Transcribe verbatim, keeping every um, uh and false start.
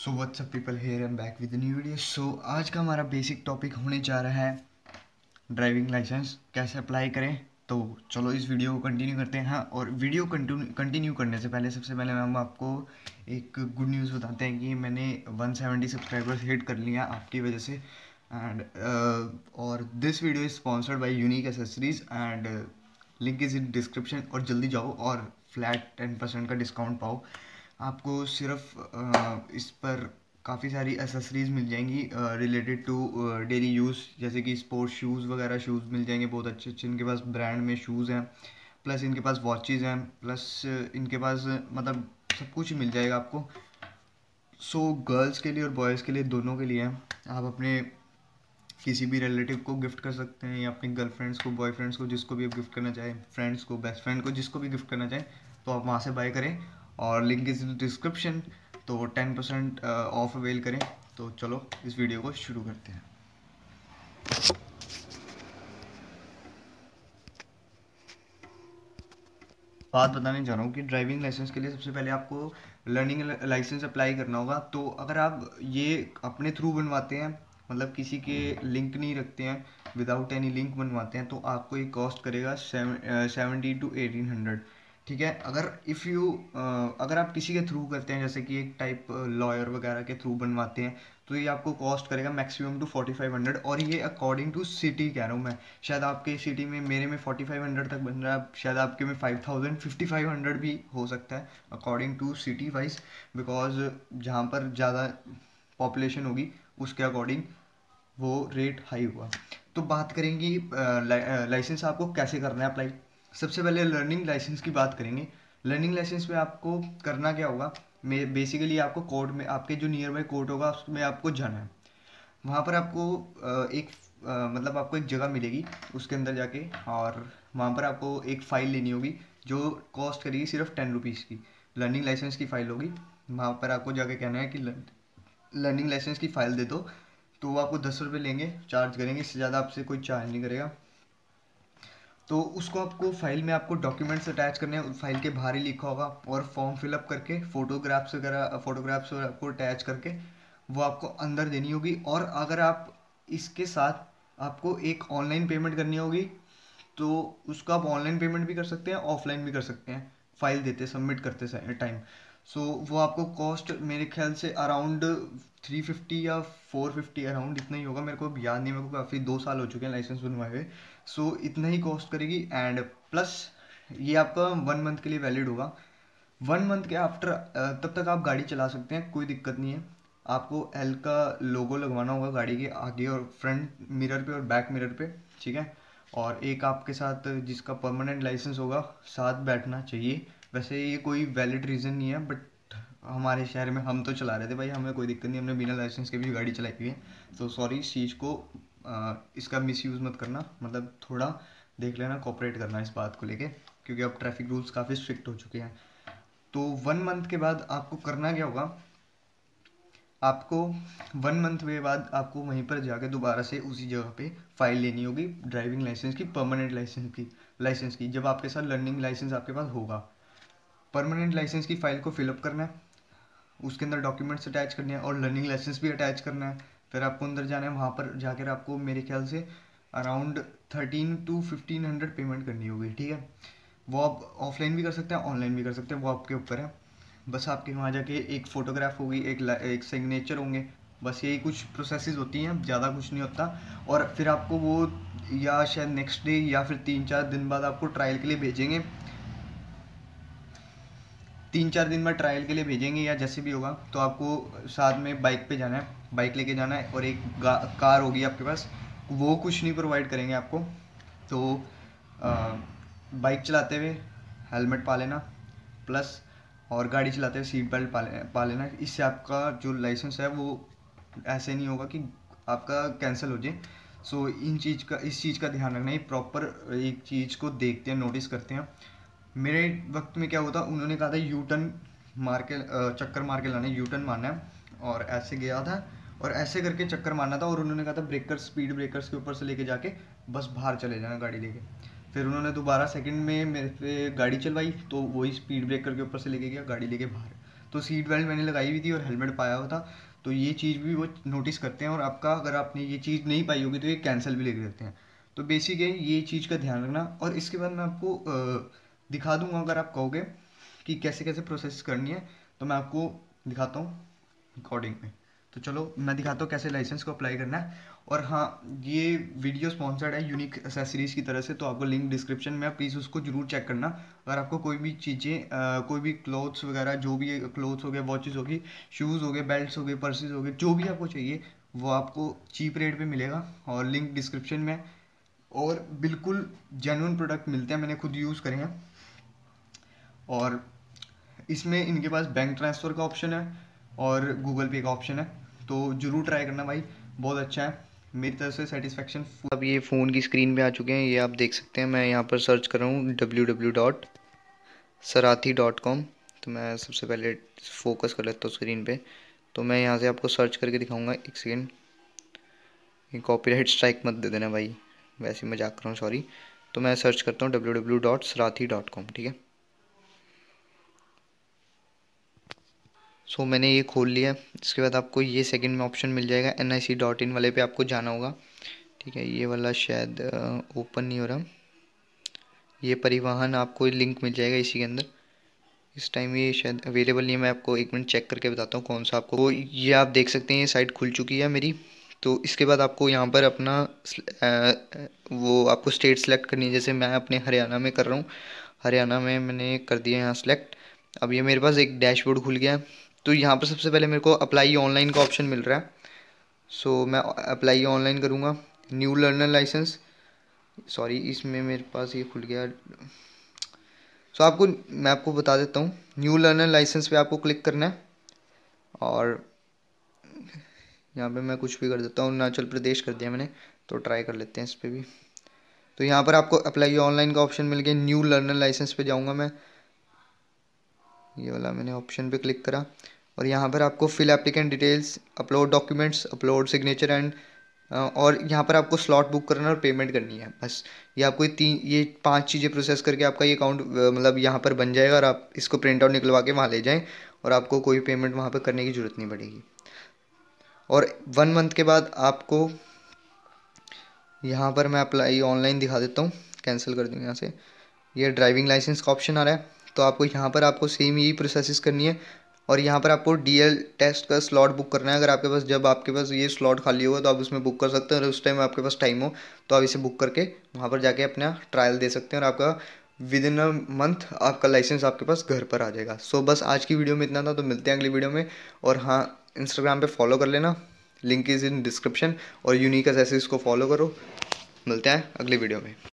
So what's up people, here I am back with new video. So आज का हमारा basic topic होने जा रहा है ड्राइविंग लाइसेंस कैसे अप्लाई करें। तो चलो इस वीडियो को कंटिन्यू करते हैं। हाँ, और वीडियो कंटिन्यू कंटिन्यू करने से पहले सबसे पहले हम आपको एक गुड न्यूज़ बताते हैं कि मैंने वन सेवेंटी सब्सक्राइबर्स हिट कर लिया आपकी वजह से। एंड uh, और this video is sponsored by unique accessories and link is in description. और जल्दी जाओ और फ्लैट टेन परसेंट का डिस्काउंट पाओ। आपको सिर्फ uh, इस पर काफ़ी सारी एसेसरीज़ मिल जाएंगी रिलेटेड टू डेली यूज़, जैसे कि स्पोर्ट्स शूज़ वगैरह शूज़ मिल जाएंगे बहुत अच्छे अच्छे। इनके पास ब्रांड में शूज़ हैं, प्लस इनके पास वॉचेज़ हैं, प्लस इनके पास मतलब सब कुछ मिल जाएगा आपको। सो so, गर्ल्स के लिए और बॉयज़ के लिए दोनों के लिए हैं। आप अपने किसी भी रिलेटिव को गिफ्ट कर सकते हैं या अपनी गर्लफ्रेंड्स को, बॉयफ्रेंड्स को, जिसको भी आप गिफ्ट करना चाहें, फ्रेंड्स को, बेस्ट फ्रेंड को, जिसको भी गिफ्ट करना चाहें तो आप वहाँ से बाय करें और लिंक इज डिस्क्रिप्शन। तो टेन परसेंट ऑफ अवेल करें। तो चलो इस वीडियो को शुरू करते हैं। बात बताने जा रहा हूँ कि ड्राइविंग लाइसेंस के लिए सबसे पहले आपको लर्निंग लाइसेंस अप्लाई करना होगा। तो अगर आप ये अपने थ्रू बनवाते हैं, मतलब किसी के लिंक नहीं रखते हैं, विदाउट एनी लिंक बनवाते हैं, तो आपको ये कॉस्ट करेगा सेवेंटी टू एटीन हंड्रेड। ठीक है। अगर इफ़ यू अगर आप किसी के थ्रू करते हैं, जैसे कि एक टाइप लॉयर वगैरह के थ्रू बनवाते हैं, तो ये आपको कॉस्ट करेगा maximum two forty five hundred. और ये अकॉर्डिंग टू सिटी कह रहा हूँ मैं। शायद आपके सिटी में, मेरे में फोर्टी फाइव हंड्रेड तक बन रहा है, शायद आपके में five thousand fifty five hundred भी हो सकता है according to city wise. Because जहाँ पर ज़्यादा पॉपुलेशन होगी उसके अकॉर्डिंग वो रेट हाई हुआ। तो बात करेंगे लाइसेंस आपको कैसे करना है अप्लाई। सबसे पहले लर्निंग लाइसेंस की बात करेंगे। लर्निंग लाइसेंस में आपको करना क्या होगा, मैं बेसिकली आपको कोर्ट में, आपके जो नियर बाई कोर्ट होगा उसमें आपको जाना है। वहाँ पर आपको एक मतलब आपको एक जगह मिलेगी, उसके अंदर जाके, और वहाँ पर आपको एक फ़ाइल लेनी होगी जो कॉस्ट करेगी सिर्फ टेन रुपीज़ की। लर्निंग लाइसेंस की फ़ाइल होगी। वहाँ पर आपको जाके कहना है कि लर्निंग लाइसेंस की फ़ाइल दे दो, तो वो आपको दस रुपये लेंगे, चार्ज करेंगे, इससे ज़्यादा आपसे कोई चार्ज नहीं करेगा। तो उसको आपको फाइल में आपको डॉक्यूमेंट्स अटैच करने हैं, फाइल के बाहर ही लिखा होगा, और फॉर्म फिलअप करके फोटोग्राफ्स वगैरह फोटोग्राफ्स आपको अटैच करके वो आपको अंदर देनी होगी। और अगर आप इसके साथ आपको एक ऑनलाइन पेमेंट करनी होगी, तो उसको आप ऑनलाइन पेमेंट भी कर सकते हैं, ऑफलाइन भी कर सकते हैं, फाइल देते सबमिट करते टाइम। सो so, वो आपको कॉस्ट मेरे ख्याल से अराउंड थ्री फिफ्टी या फोर फिफ्टी अराउंड इतना ही होगा, मेरे को याद नहीं, मेरे को काफ़ी दो साल हो चुके हैं लाइसेंस बनवाए हुए। सो so, इतना ही कॉस्ट करेगी। एंड प्लस ये आपका वन मंथ के लिए वैलिड होगा। वन मंथ के आफ्टर तब तक आप गाड़ी चला सकते हैं, कोई दिक्कत नहीं है। आपको एल का लोगो लगवाना होगा गाड़ी के आगे और फ्रंट मिरर पे और बैक मिरर पे, ठीक है। और एक आपके साथ जिसका परमानेंट लाइसेंस होगा साथ बैठना चाहिए। वैसे ये कोई वैलिड रीज़न नहीं है, बट हमारे शहर में हम तो चला रहे थे भाई, हमें कोई दिक्कत नहीं, हमने बिना लाइसेंस के भी गाड़ी चलाई हुई है। तो सॉरी, इस चीज़ को आ, इसका मिसयूज़ मत करना, मतलब थोड़ा देख लेना, कोऑपरेट करना इस बात को लेके, क्योंकि अब ट्रैफिक रूल्स काफ़ी स्ट्रिक्ट हो चुके हैं। तो वन मंथ के बाद आपको करना क्या होगा, आपको वन मंथ के बाद आपको वहीं पर जाके दोबारा से उसी जगह पे फाइल लेनी होगी ड्राइविंग लाइसेंस की, परमानेंट लाइसेंस की लाइसेंस की जब आपके साथ लर्निंग लाइसेंस आपके पास होगा। परमानेंट लाइसेंस की फ़ाइल को फिलअप करना है, उसके अंदर डॉक्यूमेंट्स अटैच करने हैं और लर्निंग लाइसेंस भी अटैच करना है। फिर आपको अंदर जाना है, वहाँ पर जाकर आपको मेरे ख्याल से around thirteen to fifteen hundred payment करनी होगी, ठीक है। वो आप ऑफलाइन भी कर सकते हैं, ऑनलाइन भी कर सकते हैं, वो आपके ऊपर है। बस आपके वहाँ जाके एक फ़ोटोग्राफ होगी, एक एक सिग्नेचर होंगे, बस यही कुछ प्रोसेसेस होती हैं, ज़्यादा कुछ नहीं होता। और फिर आपको वो या शायद नेक्स्ट डे या फिर तीन चार दिन बाद आपको ट्रायल के लिए भेजेंगे, तीन चार दिन में ट्रायल के लिए भेजेंगे या जैसे भी होगा। तो आपको साथ में बाइक पे जाना है, बाइक लेके जाना है, और एक कार होगी आपके पास, वो कुछ नहीं प्रोवाइड करेंगे आपको। तो आ, बाइक चलाते हुए हेलमेट पा लेना, प्लस और गाड़ी चलाते हुए सीट बेल्ट पा ले, पा लेना। इससे आपका जो लाइसेंस है वो ऐसे नहीं होगा कि आपका कैंसिल हो जाए। सो इन चीज़ का इस चीज़ का ध्यान रखना है, प्रॉपर एक चीज़ को देखते हैं, नोटिस करते हैं। मेरे वक्त में क्या होता, उन्होंने कहा था यू टर्न मार के चक्कर मार के लाना है, यू टर्न मारना है, और ऐसे गया था और ऐसे करके चक्कर मारना था। और उन्होंने कहा था ब्रेकर, स्पीड ब्रेकर्स के ऊपर से लेके जाके बस बाहर चले जाना गाड़ी लेके। फिर उन्होंने दोबारा सेकंड में मेरे पे गाड़ी चलवाई, तो वही स्पीड ब्रेकर के ऊपर से लेके गया गाड़ी लेके बाहर। तो सीट बेल्ट मैंने लगाई हुई थी और हेलमेट पाया हुआ था, तो ये चीज़ भी वो नोटिस करते हैं, और आपका अगर आपने ये चीज़ नहीं पाई होगी तो ये कैंसिल भी लिख देते हैं। तो बेसिक है ये चीज़ का ध्यान रखना। और इसके बाद मैं आपको अ, दिखा दूंगा, अगर आप कहोगे कि कैसे कैसे प्रोसेस करनी है तो मैं आपको दिखाता हूँ रिकॉर्डिंग में। तो चलो मैं दिखाता हूँ कैसे लाइसेंस को अप्लाई करना है। और हाँ, ये वीडियो स्पॉन्सर्ड है यूनिक एसेसरीज़ की तरह से, तो आपको लिंक डिस्क्रिप्शन में, प्लीज़ उसको जरूर चेक करना। अगर आपको कोई भी चीज़ें, कोई भी क्लोथ्स वगैरह, जो भी क्लोथ्स हो गए, वॉचेस होगी, शूज़ हो गए, बेल्ट्स हो गए, पर्सेज हो गए, जो भी आपको चाहिए वो आपको चीप रेट पे मिलेगा, और लिंक डिस्क्रिप्शन में। और बिल्कुल जेन्युइन प्रोडक्ट मिलते हैं, मैंने खुद यूज़ करे हैं। और इसमें इनके पास बैंक ट्रांसफ़र का ऑप्शन है और गूगल पे का ऑप्शन है, तो ज़रूर ट्राई करना भाई, बहुत अच्छा है, मेरी तरफ से सेटिस्फेक्शन। अब ये फ़ोन की स्क्रीन पे आ चुके हैं, ये आप देख सकते हैं। मैं यहाँ पर सर्च कर रहा हूँ W W W dot Sarathi dot com. तो मैं सबसे पहले फोकस कर लेता हूँ स्क्रीन पे। तो मैं यहाँ से आपको सर्च करके दिखाऊंगा, एक सेकेंड। ये कॉपीराइट स्ट्राइक मत दे देना भाई, वैसे ही मजाक कर रहा हूँ, सॉरी। तो मैं सर्च करता हूँ W W W dot Sarathi dot com, ठीक है। सो so, मैंने ये खोल लिया। इसके बाद आपको ये सेकंड में ऑप्शन मिल जाएगा, N I C dot in वाले पे आपको जाना होगा, ठीक है। ये वाला शायद ओपन नहीं हो रहा। ये परिवहन, आपको लिंक मिल जाएगा इसी के अंदर। इस टाइम ये शायद अवेलेबल नहीं है, मैं आपको एक मिनट चेक करके बताता हूँ कौन सा आपको। तो ये आप देख सकते हैं, ये साइट खुल चुकी है मेरी। तो इसके बाद आपको यहाँ पर अपना आ, वो आपको स्टेट सेलेक्ट करनी है। जैसे मैं अपने हरियाणा में कर रहा हूँ, हरियाणा में मैंने कर दिया यहाँ सेलेक्ट। अब ये मेरे पास एक डैशबोर्ड खुल गया है। तो यहाँ पर सबसे पहले मेरे को अप्लाई ऑनलाइन का ऑप्शन मिल रहा है। सो मैं अप्लाई ऑनलाइन करूँगा। न्यू लर्नर लाइसेंस, सॉरी इसमें मेरे पास ये खुल गया। सो आपको मैं आपको बता देता हूँ, न्यू लर्नर लाइसेंस पे आपको क्लिक करना है। और यहाँ पे मैं कुछ भी कर देता हूँ, अरुणाचल प्रदेश कर दिया मैंने, तो ट्राई कर लेते हैं इस पर भी। तो यहाँ पर आपको अप्लाई ऑनलाइन का ऑप्शन मिल गया। न्यू लर्नर लाइसेंस पे जाऊँगा मैं, ये वाला मैंने ऑप्शन पे क्लिक करा। और यहाँ पर आपको fill applicant details, upload documents, upload signature and, और यहाँ पर आपको स्लॉट बुक करना और पेमेंट करनी है, बस। ये आपको ये तीन ये पांच चीज़ें प्रोसेस करके आपका ये अकाउंट मतलब यहाँ पर बन जाएगा, और आप इसको प्रिंट आउट निकलवा के वहाँ ले जाएं, और आपको कोई पेमेंट वहाँ पर करने की ज़रूरत नहीं पड़ेगी। और वन मंथ के बाद आपको यहाँ पर मैं अप्लाई ऑनलाइन दिखा देता हूँ, कैंसिल कर दूँ यहाँ से। ये ड्राइविंग लाइसेंस का ऑप्शन आ रहा है, तो आपको यहाँ पर आपको सेम यही प्रोसेस करनी है। और यहाँ पर आपको डी एल टेस्ट का स्लॉट बुक करना है। अगर आपके पास, जब आपके पास ये स्लॉट खाली होगा तो आप उसमें बुक कर सकते हैं, और उस टाइम आपके पास टाइम हो तो आप इसे बुक करके वहाँ पर जाके अपना ट्रायल दे सकते हैं, और आपका विद इन अ मंथ आपका लाइसेंस आपके पास घर पर आ जाएगा। सो बस आज की वीडियो में इतना था, तो मिलते हैं अगली वीडियो में। और हाँ, इंस्टाग्राम पर फॉलो कर लेना, लिंक इज़ इन डिस्क्रिप्शन, और यूनिक एसेसरीज को फॉलो करो। मिलते हैं अगली वीडियो में।